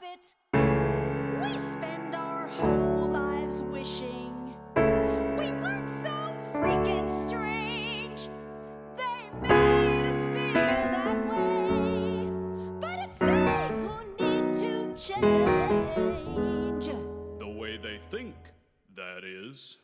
it. We spend our whole lives wishing we weren't so freaking strange. They made us feel that way, but it's they who need to change. The way they think, that is.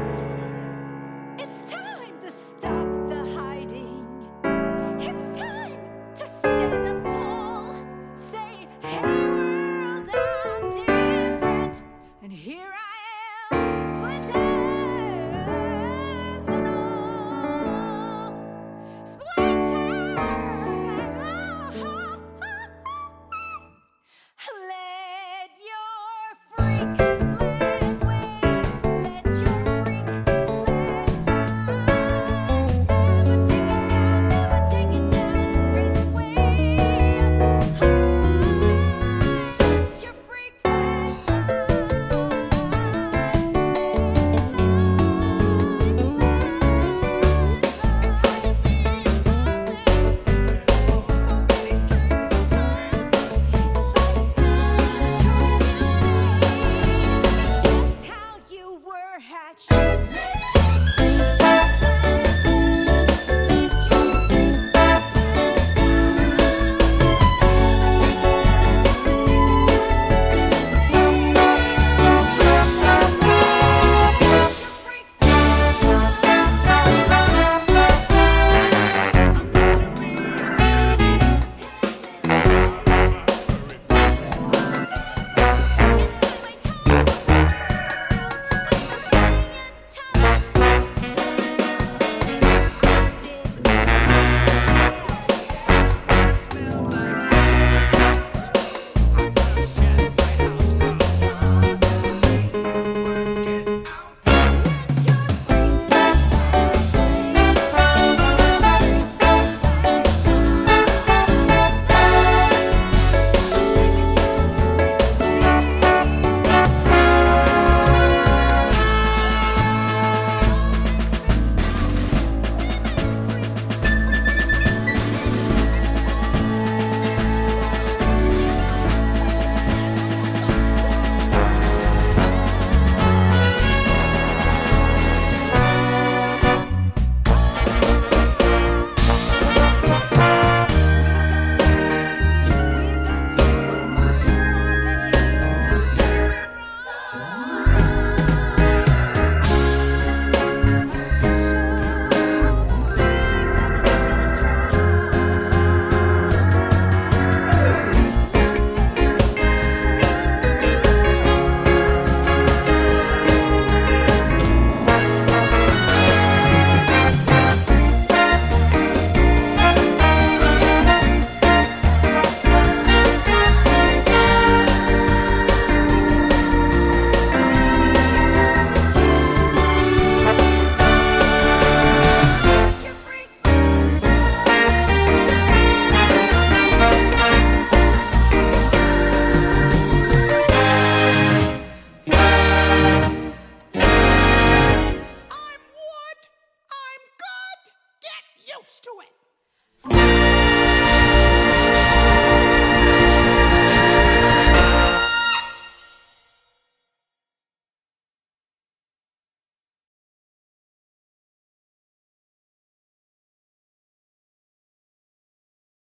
It's time to stop the hiding. It's time to stand up tall. Say, hey world, I'm different. And here I am, splinters and all. Splinters and all. Let your freak flag wave. Let your freak flag fly. Never take it down, raise it way up high. Let your freak flag just how you were hatched. Used to it.